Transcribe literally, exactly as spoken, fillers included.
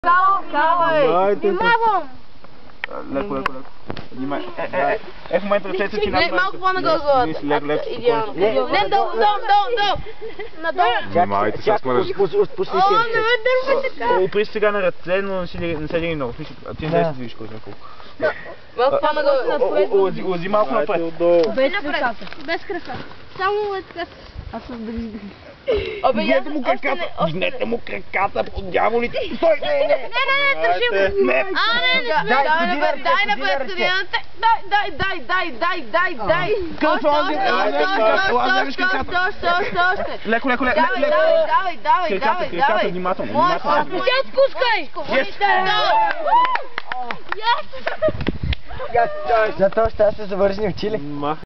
Кава, внимавам! Леко, леко, леко. Внимай. Е, е, е, в момента ръцете ти Не, малко по-нагоре. Лек, лек, Идеално. Не, долу, долу, долу, долу. Надолу. Внимавайте, сега смърш. О, не ме дърпай така. Опри сега на ръце, но не се дигни много. Ти не се движиш колко колко. Малко по-нагоре. Лази малко напред. Без краката. Без краката. Само е така. Аз съм да ги Дигнете му краката! Дигнете му краката, по дяволите! Стой! Не, не! Не, не, не, държи го! Не! А, не, не, дай, дай, дай напред кадината! Дай, дай, дай, дай, дай, дай! Още, още, още, още, още, още, още! Леко, леко, леко! Давай, давай, давай, давай, давай! Внимателно, Моя внимателно! спусти, отпускай! Yes! За то ще аз се завършни очили.